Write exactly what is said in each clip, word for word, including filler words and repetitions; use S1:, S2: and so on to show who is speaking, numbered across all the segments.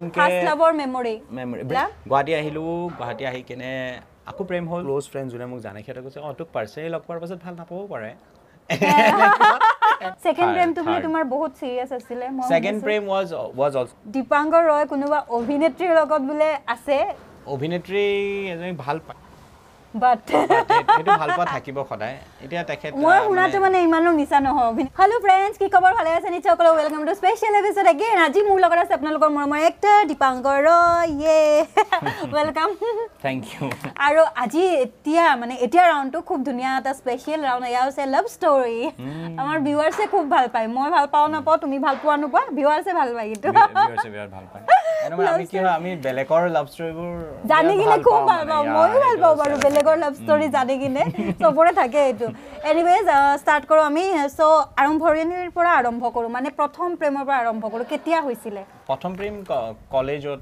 S1: first লাভৰ memory
S2: memory Guwahati আহিলো গুৱাহাটী আহি কেনে আকো প্ৰেম হ'ল ক্লোজ ফ্ৰেন্ড যোনে মোক জানে খেতে কৈছে অ তোক পাৰ্চনেলি লগ কৰাৰ পাছত ভাল নাপাবও পাৰে
S1: সেকেন্ড প্ৰেম তুমি তোমাৰ বহুত সিৰিয়াস আছিল মই
S2: সেকেন্ড প্ৰেম was was also
S1: দীপাংকৰ ৰয় কোনোবা অভিনেত্ৰীৰ লগত বুলে আছে
S2: অভিনেত্ৰী এজনী ভাল পায়
S1: বাট
S2: এটো ভাল পা থাকিব খদায় এতিয়া তেখেত
S1: মই শুনাটো মানে ইমানো মিছা নহয় হেল্ল ফ্ৰেন্ডস কি খবৰ ভালে আছে নিশ্চয় সকলো welcome to special episode again আজি মোৰ লগত আছে আপোনালোকৰ মৰমৰ এক্টৰ দীপাংকৰ ৰয় ইয়ে ওয়েলকাম
S2: থ্যাংক ইউ
S1: আৰু আজি এতিয়া মানে এতিয়া ৰাউন্ডটো খুব ধুনিয়া এটা স্পেশাল ৰাউন্ড এয়া আছে লাভ ষ্টৰী আমাৰ ভিউয়াৰ্সে খুব ভাল পায় মই ভাল পাও না পাও তুমি ভাল পোৱা নোপোৱা ভিউয়াৰ্সে ভাল পায় কিন্তু
S2: ভিউয়াৰ্সে বিৰাট ভাল পায় এনে আমি কি আমি বেলেকৰ লাভ ষ্টৰীবোৰ
S1: জানি কিনে খুব ভাল পাও মইও ভাল পাও বাৰু বেলেকৰ লাভ ষ্টৰী জানি কিনে সবৰে থাকে এটো এনিৱেজ স্টাৰ্ট কৰো আমি সো আৰম্ভণিৰ পৰা আৰম্ভ কৰো মানে প্ৰথম প্ৰেমৰ পৰা আৰম্ভ কৰো কেতিয়া হৈছিল
S2: প্ৰথম প্ৰেম কলেজত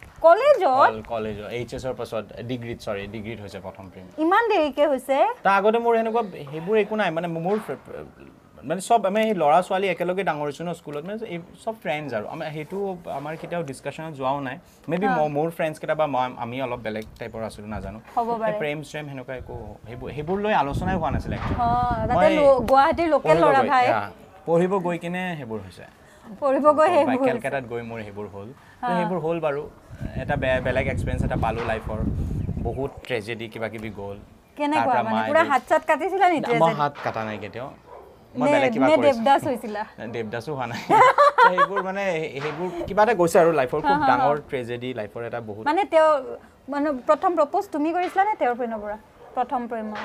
S1: কলেজত
S2: কলেজত এইচএছ ৰ পাছত ডিগ্ৰীত সৰি ডিগ্ৰীত হৈছে প্ৰথম প্ৰেম
S1: ইমান দেৰিকে হৈছে
S2: তা আগতে মোৰ হেনেকুৱা হেবোৰ একো নাই মানে মোৰ মানে সব আমি লৰা ছোৱালী একেলগে ডাঙৰ হৈছো ন স্কুলত মানে সব ফ্ৰেন্ডস আৰু আমি হেতু আমাৰ কিটাও ডিসকাশনত যোৱাও নাই মেবি মোৰ ফ্ৰেন্ডস কিটা বা আমি অলপ বেলেগ টাইপৰ আছিল না জানো প্ৰেম স্ট্ৰেম হেনেকুৱা একো হেবোৰ লৈ আলোচনাই হোৱা নাছিল
S1: হ তাতে গুৱাহাটীৰ লোকেল লৰা ভাই
S2: পঢ়িব গৈ কিনে হেবোৰ হৈছে
S1: পঢ়িব গৈ হেবোৰ
S2: কলকাতাত গৈ মোৰ হেবোৰ হ'ল তো হেবোৰ হ'ল বাৰু এটা বেলেগ এক্সপেৰিয়েন্স এটা পালো লাইফৰ বহুত ট্ৰেজেডি কিবা কিবি গ'ল
S1: কেনেকুৱা মানে পুৰা হাত চাত কাটিছিলা নি ট্ৰেজেডি
S2: মই হাত কাটা নাই কেতিয়াও মই বেলেগ কিবা কৰিছো
S1: দেবদাস হৈছিলা
S2: দেবদাসও হোৱা নাই হেবোৰ মানে হেবোৰ কিবা এটা গৈছে আৰু লাইফৰ খুব ডাঙৰ ট্ৰেজেডি লাইফৰ এটা বহুত
S1: মানে তেও মানে প্ৰথম প্ৰপোজ তুমি কৰিছিলা নে তেওঁৰ প্ৰেমৰ পৰা প্ৰথম প্ৰেমৰ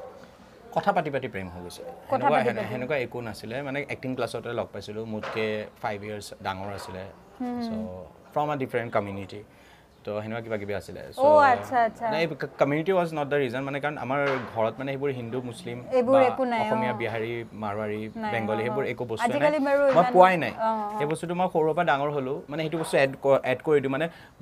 S2: কথা পাতি পাতি প্ৰেম হৈ গৈছে হেনেকুৱা হেনেকুৱা একো নাছিলে মানে এক্টিং ক্লাছতে লগ পাইছিলো মুতকে ফাইভ ইয়াৰ্স ডাঙৰ আছিলে so from a different community তো হেনেকুৱা কিবা কিবি আছিলে
S1: সো ও আচ্ছা আচ্ছা
S2: মানে community was not the reason মানে কাৰণ আমাৰ ঘৰত মানে হেবোৰ হিন্দু মুছলিম
S1: এবোৰ একো নাই
S2: অসমীয়া বিহাৰী মাৰৱাৰী বেংগলী হেবোৰ একো বস্তু নাই মই পোৱাই নাই এই বস্তুটো মই সৰুৰ পৰা ডাঙৰ হলো মানে হেতু বস্তু এড এড কৰি দিও মানে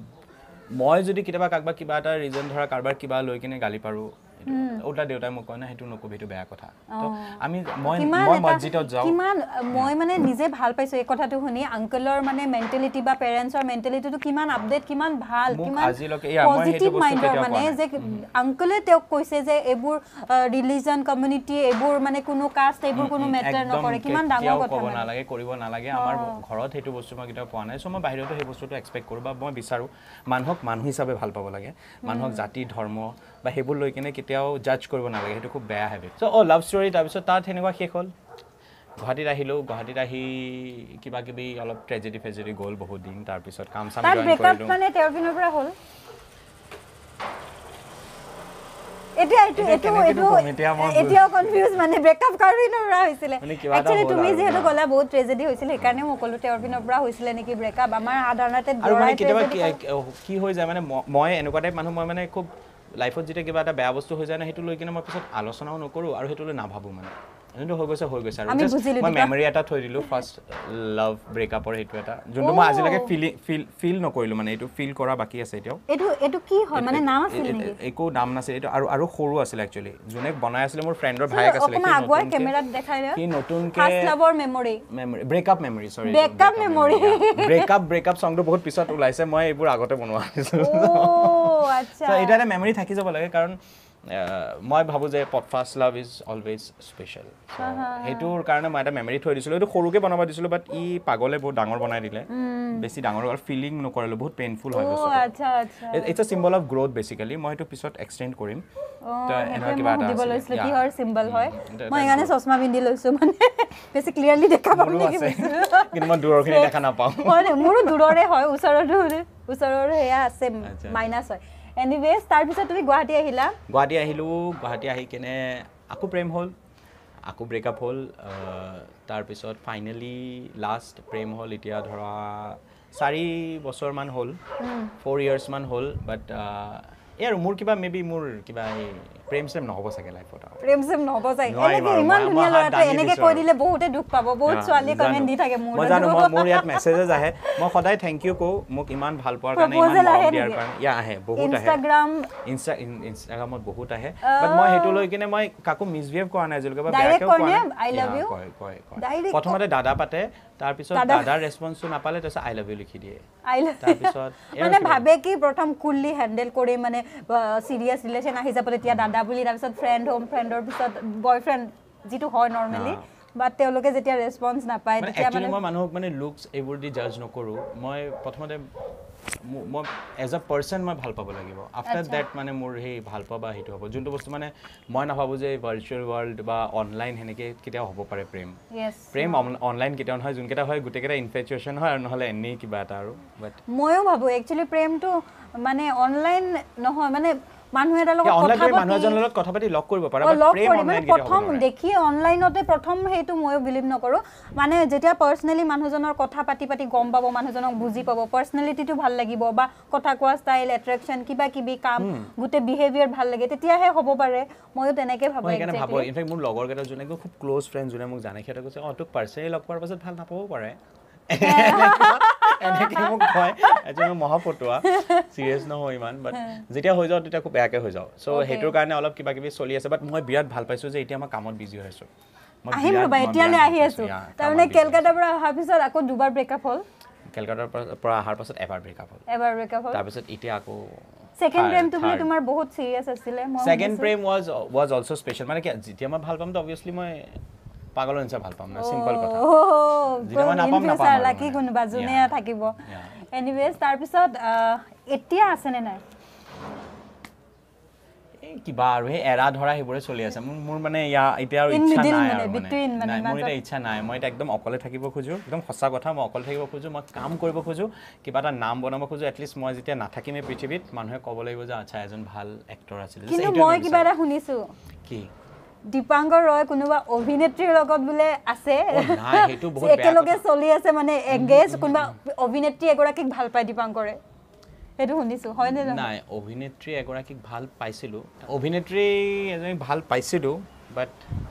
S2: মই যদি কিবা কাকবা কিবা এটা ৰিজন ধৰা কাৰবাৰ কিবা লৈ কিনে গালি পাৰো ওটা দেউতাই মোক কয় না হেতু নকবি হেতু বেয়া কথা তো আমি মই মই মসজিদত যাও কিমান
S1: মই মানে নিজে ভাল পাইছো এই কথাটো শুনি আঙ্কেলৰ মানে মেন্টালিটি বা পেৰেন্টছৰ মেন্টালিটিটো কিমান আপডেট কিমান ভাল কিমান
S2: আজিলৈকে ইয়া মই হেতু বস্তু কেতিয়া
S1: মানে যে আঙ্কেলে তেও কৈছে যে এবোৰ ৰিলিজন কমিউনিটি এবোৰ মানে কোনো কাষ্ট এবোৰ কোনো মেটাৰ নকৰে কিমান ডাঙৰ কথা
S2: ক'ব নালাগে কৰিব নালাগে আমাৰ ঘৰত হেতু বস্তু মই কিটা পোৱা নাই সো মই বাহিৰতো সেই বস্তুটো এক্সপেক্ট কৰো বা মই বিচাৰো মানুহক মানুহ হিচাপে ভাল পাব লাগে মানুহক জাতি ধৰ্ম বা হেবোৰ লৈ কিনে কেতিয়াও জাজ কৰিব নালাগে হেতু খুব বেয়া হেবিট সো ও লাভ ষ্টৰী তাৰ পিছত তাত হেনেকুৱা শেষ হ'ল গুৱাহাটীত আহিলো গুৱাহাটীত আহি কিবা কিবি অলপ ট্ৰেজেডি ফেজেডি গ'ল বহুত দিন তাৰ পিছত কাম সাম জয়েন কৰিলো
S1: ব্ৰেকআপ মানে তেওঁৰ পিনৰ পৰা হ'ল এতিয়া এটো এটো এটো এতিয়াও কনফিউজ মানে ব্ৰেকআপ কাৰিনৰ পৰা হৈছিল একচুয়ালি তুমি যেহেতু গলা বহুত ট্ৰেজেডি হৈছিল সেইকাৰণে মই কলো তেওঁৰ পিনৰ পৰা হৈছিল নেকি ব্ৰেকআপ আমাৰ সাধাৰণতে
S2: আৰু কেতিয়াবা কি হৈ যায় মানে মই এনেকুৱা টাইপ মানুহ মই মানে খুব লাইফত যেটা কিবা এটা বেয়া বস্তু হৈ যায় না হেতু লৈ কিনে মই পিছত আলোচনাও নকৰো আৰু হেতু লৈ নাভাবো মানে এনে হৈ গৈছে হৈ গৈছে আৰু মই মেমৰি এটা থৈ দিলো ফাৰ্স্ট লাভ ব্ৰেকআপৰ হেতু এটা যোনটো মই আজিলৈকে ফিল ফিল নকৰিলো মানে এটো ফিল কৰা বাকি আছে এতিয়াও
S1: এটো এটো কি হয় মানে নাম আছিল নেকি
S2: একো নাম নাছিল এটো আৰু আৰু সৰু আছিল একচুয়ালি যোনে বনাই আছিল মোৰ ফ্ৰেণ্ডৰ ভাইক আছিল
S1: কি আগুৱা ক্যামেৰাত দেখাই ৰে
S2: কি নতুনকে
S1: ফাৰ্স্ট লাভৰ memory
S2: memory breakup memory sorry
S1: breakup memory
S2: breakup breakup সংটো বহুত পিছত ওলাইছে মই এইবোৰ আগতে বনোৱা আছিল
S1: ও আচ্ছা
S2: সো এটা এটা মেমৰি থাকি যাব লাগে কাৰণ মই ভাবো যে first love is always special হেতুৰ কাৰণে মই এটা মেমৰি থৈ দিছিলো এটো সৰুকে বনাব দিছিলো বাট ই পাগলে বহুত ডাঙৰ বনাই দিলে বেছি ডাঙৰ আৰু ফিলিং নকৰিলো বহুত পেইনফুল হৈ গৈছে
S1: ও আচ্ছা আচ্ছা
S2: it's a symbol of growth basically মই এটো পিছত এক্সটেন্ড কৰিম
S1: তো এনা কিবা এটা দিব লৈছিল কি হৰ সিম্বল হয় মই এখানে চশমা পিন্ধি লৈছো মানে বেছি ক্লিয়াৰলি দেখা পাম নেকি
S2: কিন্তু মই দূৰৰখিনি দেখা নাপাও
S1: মানে মোৰো দূৰৰে হয় ওচৰৰে ওচৰৰ হেয়া আছে মাইনাস হয় এনিৱেজ তাৰ পিছত তুমি গুৱাহাটী আহিলা
S2: গুৱাহাটী আহিলো গুৱাহাটী আহি কেনে আকো প্ৰেম হ'ল আকো ব্ৰেকআপ হ'ল তাৰ পিছত ফাইনালি লাষ্ট প্ৰেম হ'ল এতিয়া ধৰা চাৰি বছৰ মান হ'ল ফ'ৰ ইয়াৰ্স মান হ'ল বাট এই আৰু মোৰ কিবা মেবি মোৰ কিবা এই প্ৰেম সেম নহব চাগে লাইফত
S1: প্ৰেম সেম নহব চাগে এনেকে ইমান ধুনীয়া লৰাটো এনেকে কৈ দিলে বহুতে দুখ পাব বহুত ছোৱালী কমেন্ট দি থাকে মোৰ
S2: মই জানো মোৰ ইয়াত মেছেজেস আহে মই সদায় থ্যাংক ইউ কও মোক ইমান ভাল পোৱাৰ কাৰণে ইমান মৰম দিয়াৰ কাৰণে ইয়া আহে বহুত আহে
S1: ইনষ্টাগ্ৰাম
S2: ইনষ্টা ইনষ্টাগ্ৰামত বহুত আহে বাট মই হেতু লৈ কিনে মই কাকো মিসবিহেভ কৰা নাই জলকে বা বেয়াকে কৰা নাই
S1: আই লাভ ইউ
S2: কয় কয় কয় প্ৰথমতে দাদা পাতে তাৰ পিছত দাদাৰ ৰেসপন্সটো নাপালে তাৰপিছত আই লাভ ইউ লিখি দিয়ে
S1: আই লাভ
S2: তাৰ পিছত
S1: মানে ভাবে কি প্ৰথম কুললি হ্যান্ডেল কৰি মানে সিৰিয়াস ৰিলেশন আহি যাব তেতিয়া দাদা বুলি তাৰ পিছত ফ্ৰেন্ড হোম ফ্ৰেন্ডৰ পিছত বয়ফ্ৰেন্ড যেটো হয় নৰমালি বাট তেওঁলোকে যেতিয়া ৰেসপন্স নাপায় তেতিয়া মানে
S2: মই মানুহক মানে লুকস এবোৰ দি জাজ নকৰো মই প্ৰথমতে মই এজ আ পারসন মই ভাল পাব লাগিব আফটার দ্যাট মানে মোৰ হেই ভাল পাবা হেতু হ'ব যোনটো বস্তু মানে মই না ভাবো যে ভার্চুয়াল ওয়ার্ল্ড বা অনলাইন হেনেকে কেতিয়া হ'ব পাৰে প্ৰেম প্ৰেম অনলাইন কেতিয়া হয় যোনকেটা হয় গুটেকেটা ইনফেচুয়েশন হয় আৰু নহলে এনে কিবা এটা আৰু বাট
S1: ময়ো ভাবো একচুয়ালি প্ৰেমটো মানে অনলাইন নহয় মানে মানুহ এটা লগত
S2: কথা পাতি মানুহ এজনৰ লগত কথা পাতি লক কৰিব পাৰে বাট প্ৰেম অনলাইন
S1: প্ৰথম দেখি অনলাইনতে প্ৰথম হেতু ময়ো বিলিভ নকৰো মানে যেতিয়া পার্সোনালি মানুহজনৰ কথা পাতি পাতি গম পাব মানুহজনক বুজি পাব পার্সোনালিটিটো ভাল লাগিব বা কথা কোৱা ষ্টাইল এট্ৰাকশন কিবা কিবি কাম গুটে বিহেভিয়াৰ ভাল লাগে তেতিয়াহে হ'ব পাৰে ময়ো তেনেকে ভাবো
S2: মই কেনে ভাবো ইনফেক্ট মোৰ লগৰ কেইটা যোনে খুব ক্লোজ ফ্ৰেন্ড যোনে মোক জানে খেতে কৈছে অ তোক পার্সোনালি লগ কৰাৰ পাছত ভাল নাপাব পাৰে এনেকে মোক কয় এজন মহাপটুৱা সিৰিয়াস নহয় ইমান বাট যেতিয়া হৈ যাও তেতিয়া খুব বেয়াকে হৈ যাও সো হেতুৰ কাৰণে অলপ কিবা কিবি চলি আছে বাট মই বিৰাট ভাল পাইছো যে এতিয়া মই কামত বিজি হৈ আছো মই
S1: আহিম ৰবা এতিয়ালে আহি আছো তাৰমানে কলকাতাৰ পৰা অহাৰ পিছত আকৌ দুবাৰ ব্ৰেকআপ হ'ল
S2: কলকাতাৰ পৰা অহাৰ পাছত এবাৰ ব্ৰেকআপ হ'ল
S1: এবাৰ ব্ৰেকআপ হ'ল
S2: তাৰ পিছত এতিয়া আকৌ
S1: সেকেন্ড প্ৰেম তুমি তোমাৰ বহুত সিৰিয়াস আছিল মই
S2: সেকেন্ড প্ৰেম ওয়াজ ওয়াজ অলসো স্পেশাল মানে কি যেতিয়া মই ভাল পাম তো অবভিয়াসলি মই পাগল হনছা ভাল পাম না সিম্পল কথা
S1: যেতিয়া মই নাপাম নাপাম লাকি কোনবা জুনে থাকিব এনিৱেজ তাৰ পিছত এতিয়া আছে নে নাই
S2: এই কিবা আৰু হে এৰা ধৰা হেবৰে চলি আছে মোৰ মানে ইয়া এতিয়া আৰু ইচ্ছা নাই আৰু মানে মোৰ এটা ইচ্ছা নাই মই এটা একদম অকলে থাকিব খুজো একদম সঁচা কথা মই অকলে থাকিব খুজো মই কাম কৰিব খুজো কিবা এটা নাম বনাব খুজো এটলিষ্ট মই যেতিয়া নাথাকিমে পৃথিৱীত মানুহে ক'ব লাগিব যে আচ্ছা এজন ভাল এক্টৰ আছিল
S1: কিন্তু মই কিবা এটা শুনিছো
S2: কি
S1: দীপাংকৰ ৰয় কোনোবা অভিনেত্ৰীৰ লগত বুলে আছে
S2: নাই হেতু বহুত বেয়া
S1: একেলগে চলি আছে মানে এংগেজ কোনোবা অভিনেত্ৰী এগৰাকীক ভাল পায় দীপাংকৰে হেতু শুনিছো হয় নে
S2: নাই অভিনেত্ৰী এগৰাকীক ভাল পাইছিলো অভিনেত্ৰী এজনী ভাল পাইছিলো বাট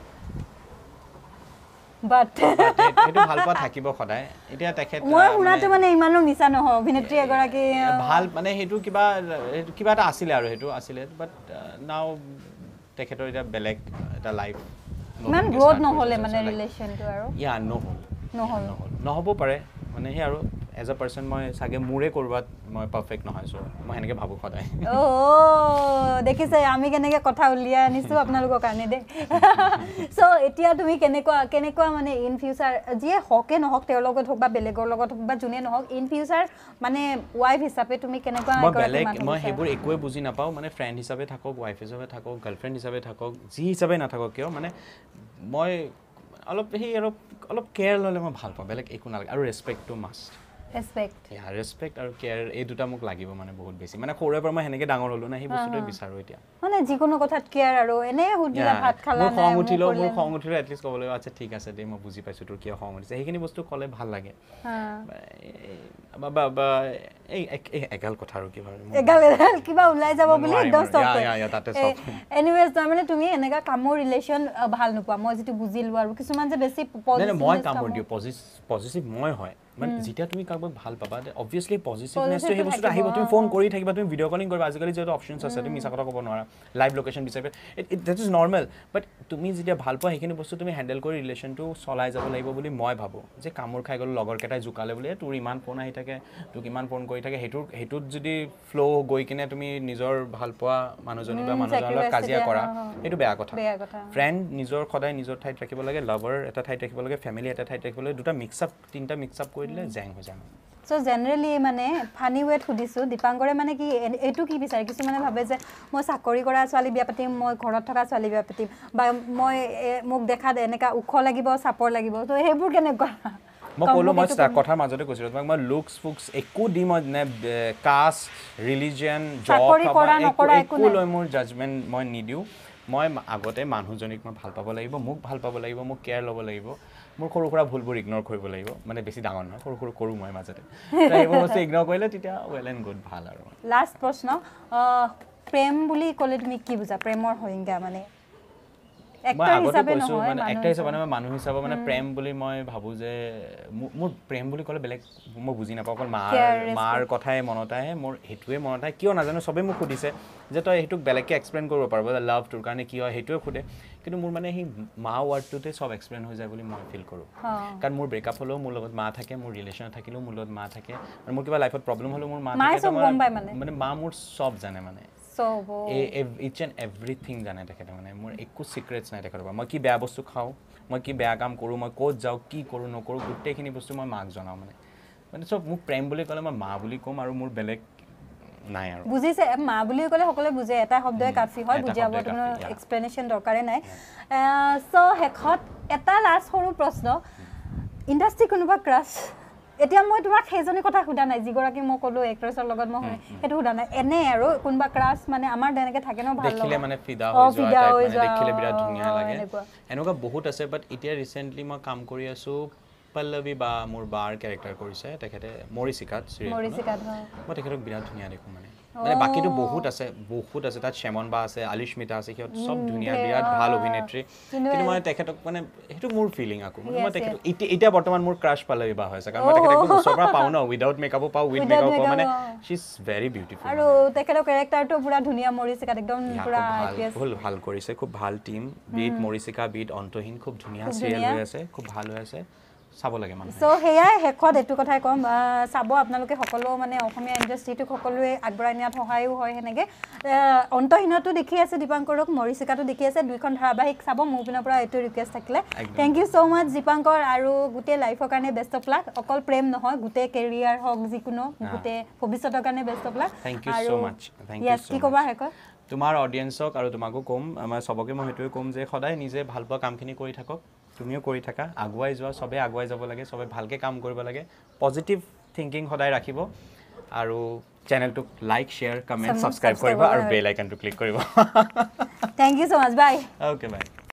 S1: বাট
S2: হেতু ভাল পা থাকিব সদায় এতিয়া তেখেত
S1: মই শুনাটো মানে ইমানো মিছা নহয় অভিনেত্ৰী এগৰাকী
S2: ভাল মানে হেতু কিবা কিবা এটা আছিল আৰু হেতু আছিল বাট নাও তেখেতৰ এটা বেলেগ এটা লাইফ
S1: মান গ্ৰোথ নহলে মানে ৰিলেশনটো আৰু
S2: ইয়া নহল
S1: নহল
S2: নহব পাৰে মানে হে আৰু এজ আ পারসন মই সাগে মুৰে কৰবাত মই পারফেক্ট নহয় সো মই এনেকে ভাবো সদায়
S1: ও দেখিছে আমি কেনেকে কথা উলিয়া আনিছো আপোনালোকৰ কাৰণে দে সো এতিয়া তুমি কেনেকুৱা কেনেকুৱা মানে ইন ফিউচাৰ যিয়ে হকে নহক তেওঁৰ লগত হক বা বেলেগৰ লগত হক বা জুনে নহক ইন ফিউচাৰ মানে ওয়াইফ হিচাপে তুমি কেনেকুৱা
S2: মই বেলেগ মই হেবোৰ একোৱে বুজি নাপাও মানে ফ্ৰেন্ড হিচাপে থাকক ওয়াইফ হিচাপে থাকক গার্লফ্রেন্ড হিচাপে থাকক যি হিচাপে নাথাকক কিয় মানে মই অলপ হে অলপ অলপ কেয়াৰ ললে মই ভাল পাওঁ বেলেগ একো নালাগে আৰু ৰেসপেক্টটো মাস্ট
S1: ৰেসপেক্ট
S2: ইয়া ৰেসপেক্ট আৰু কেয়াৰ এই দুটা মোক লাগিব মানে বহুত বেছি মানে খোৰে পৰা মই হেনেকে ডাঙৰ হলো না হে বস্তুটো বিচাৰো এতিয়া
S1: মানে যিকোনো কথাত কেয়াৰ আৰু এনে হুদিলা ভাত খালা
S2: না খং উঠিলো মোৰ খং উঠিলো এটলিষ্ট কবলৈ আচ্ছা ঠিক আছে দে মই বুজি পাইছো তোৰ কিয় খং উঠিছে সেইখিনি বস্তু কলে ভাল লাগে বাবা বা এই এগাল কথা আৰু কিবা
S1: এগাল এগাল কিবা ওলাই যাব বুলি একদম সব
S2: ইয়া ইয়া তাতে সব
S1: এনিৱেজ তাৰমানে তুমি এনেকা কামৰ ৰিলেশন ভাল নোপোৱা মই যেটো বুজিলো আৰু কিছুমান যে বেছি
S2: পজিটিভ মই কামৰ দিও পজিটিভ মই হয় মানে যেতিয়া তুমি কাকব ভাল পাবা অবভিয়াসলি পজিটিভনেসটো হে বস্তুটো আহিব তুমি ফোন কৰি থাকিবা তুমি ভিডিও কলিং কৰিবা আজিকালি যেটো অপচনস আছে তুমি মিছা কথা ক'ব নোৱাৰা লাইভ লোকেশন বিচাৰিবা দ্যাট ইজ নরমাল বাট তুমি যেতিয়া ভাল পোৱা হেখিনি বস্তু তুমি হ্যান্ডেল কৰি ৰিলেশনটো চলাই যাব লাগিব বুলি মই ভাবো যে কামৰ খাই গল লগৰ কেটাই জুকালে বুলি তোৰ ইমান ফোন আহি থাকে তোক ইমান ফোন কৰি থাকে হেতুৰ হেতুত যদি ফ্লো গৈ কিনে তুমি নিজৰ ভাল পোৱা মানুহজনী বা মানুহজনৰ লগত কাজিয়া কৰা এটো বেয়া কথা ফ্ৰেন্ড নিজৰ খদাই নিজৰ ঠাইত ৰাখিব লাগে লাভাৰ এটা ঠাইত ৰাখিব লাগে ফ্যামিলি এটা ঠাইত ৰাখিব লাগে দুটা মিক্স আপ তিনটা মিক্স আপ কৰিলে জেং হৈ যায়
S1: সো জেনাৰেলি মানে ফানি ওয়েট খুদিছো দীপাংকৰে মানে কি এটো কি বিচাৰে কিছু মানে ভাবে যে মই চাকৰি কৰা ছোৱালী বিয়া পাতিম মই ঘৰত থকা ছোৱালী বিয়া পাতিম বা মই মোক দেখা এনেকা উখ লাগিব চাপৰ লাগিব তো হেবোৰ কেনেকুৱা
S2: মই কলো মই কথাৰ মাজতে কৈছিলো তোমাক মই লুকস ফুক্স একো দি মই নে কাষ্ট ৰিলিজিয়ন জব একো লৈ মোৰ জাজমেন্ট মই নিদিও মই আগতে মানুহজনিক মই ভাল পাব লাগিব মোক ভাল পাব লাগিব মোক কেয়াৰ ল'ব লাগিব মোৰ সৰু সৰু ভুলবোৰ ইগনোৰ কৰিব লাগিব মানে বেছি ডাঙৰ নহয় সৰু সৰু কৰো মই মাজতে তাই এইবোৰ বস্তু ইগনোৰ কৰিলে তেতিয়া ওয়েল এন্ড গুড ভাল আৰু
S1: লাষ্ট প্ৰশ্ন প্ৰেম বুলি ক'লে তুমি কি বুজা প্ৰেমৰ সংজ্ঞা মানে
S2: মই আগতে কৈছো মানে এক্টৰ হিচাপে মানে মানুহ হিচাপে মানে প্ৰেম বুলি মই ভাবো যে মোৰ প্ৰেম বুলি ক'লে বেলেগ মই বুজি নাপাওঁ অকল মাৰ মাৰ কথাই মনত আহে মোৰ হেতুৱে মনত আহে কিয় নাজানো সবে মোক সুধিছে যে তই হেতুক বেলেগকে এক্সপ্লেইন কৰিব পাৰিব লাভ তোৰ কাৰণে কি হয় হেতুৱে খুদে কিন্তু মোৰ মানে সেই মা ৱাৰ্ডটোতে সব এক্সপ্লেইন হৈ যায় বুলি মই ফিল কৰোঁ কাৰণ মোৰ ব্ৰেকআপ হ'লেও মোৰ লগত মা থাকে মোৰ ৰিলেশ্যন থাকিলেও মোৰ লগত মা থাকে আৰু মোৰ কিবা লাইফত প্ৰব্লেম হ'লেও মোৰ মা থাকে মানে মা মোৰ সব জানে মানে each and everything জানে তেখেতে মানে মোৰ একো সিক্ৰেটছ নাই তেখেতৰ মই কি বেয়া বস্তু খাওঁ মই কি বেয়া কাম কৰোঁ মই ক'ত যাওঁ কি কৰোঁ নকৰোঁ গোটেইখিনি বস্তু মই মাক জনাওঁ মানে মানে চব মোক প্ৰেম বুলি ক'লে মই মা বুলি ক'ম আৰু মোৰ বেলেগ নাই আৰু বুজিছে
S1: মা বুলি ক'লে সকলোৱে বুজে এটা শব্দই কাফি হয় বুজিয়াব কোনো এক্সপ্লেনেশ্যন দৰকাৰে নাই সো হেখত এটা লাষ্ট সৰু প্ৰশ্ন ইণ্ডাষ্ট্ৰি কোনোবা ক্ৰাছ এতিয়া মই তোমাক সেইজনী কথা সুধা নাই যিগৰাকী মই ক'লো এক্ট্ৰেছৰ লগত মই সেইটো সুধা নাই এনে আৰু কোনোবা ক্ৰাছ মানে আমাৰ তেনেকে থাকে ন ভাল
S2: দেখিলে মানে ফিদা হৈ যোৱা মানে দেখিলে বিৰাট ধুনীয়া লাগে এনেকুৱা বহুত আছে বাট এতিয়া ৰিসেন্টলি মই কাম কৰি আছো পল্লৱী বা মোৰ বাৰ ক্যাৰেক্টাৰ কৰিছে তেখেতে মৰিচিকাত
S1: মৰিচিকাত
S2: মই তেখেতক বিৰাট ধুনীয়া দেখো মানে মানে বাকিটো বহুত আছে বহুত আছে তাত শ্যামন বা আছে আলিশমিতা আছে কিয় সব ধুনীয়া বিৰাট ভাল অভিনেত্ৰী কিন্তু মই তেখেতক মানে হেতু মোৰ ফিলিং আকো মই তেখেতক এতিয়া বৰ্তমান মোৰ ক্ৰাশ পল্লৱী বা হৈছে কাৰণ মই তেখেতক ওচৰৰ পাও ন উইদাউট মেকআপ পাও উইথ মেকআপ পাও মানে শি ইজ ভেৰি বিউটিফুল
S1: আৰু তেখেতৰ ক্যাৰেক্টাৰটো পুৰা ধুনীয়া মৰিচিকাত একদম পুৰা
S2: ভাল ভাল কৰিছে খুব ভাল টিম বিট মৰিচিকা বিট অন্তহীন খুব ধুনীয়া সিৰিয়েল হৈ আছে খুব ভাল হৈ আছে চাব লাগে মানে
S1: সো হেয়া হেখত এটু কথাই কম চাব আপোনালোকে সকলো মানে অসমীয়া ইণ্ডাষ্ট্ৰিটো সকলোৱে আগবঢ়াই নিয়াত সহায়ও হয় হেনেকে অন্তহীনটো দেখি আছে দীপাংকৰক মৰিচিকাটো দেখি আছে দুইখন ধাৰাবাহিক চাব মোৰ পিনৰ পৰা এটু ৰিকুৱেষ্ট থাকিলে thank you so much Dipankar আৰু গুটে লাইফৰ কাৰণে বেষ্ট অফ লাক অকল প্ৰেম নহয় গুটে কেৰিয়াৰ হক যিকোনো গুটে ভৱিষ্যতৰ কাৰণে best of luck
S2: thank you so much thank you
S1: so কি কবা হেক
S2: তোমাৰ অডিয়েন্সক আৰু তোমাকো কম আমাৰ সবকে মই হেতুৱে কম যে সদায় নিজে ভাল পোৱা কামখিনি কৰি থাকক তুমিও কৰি থাকা আগুৱাই যোৱা সবে আগুৱাই যাব লাগে সবে ভালকে কাম কৰিব লাগে পজিটিভ থিংকিং সদায় ৰাখিব আৰু চেনেলটোক লাইক শেয়াৰ কমেন্ট সাবস্ক্ৰাইব কৰিব আৰু বেল আইকনটো ক্লিক কৰিব
S1: thank you so much bye
S2: okay by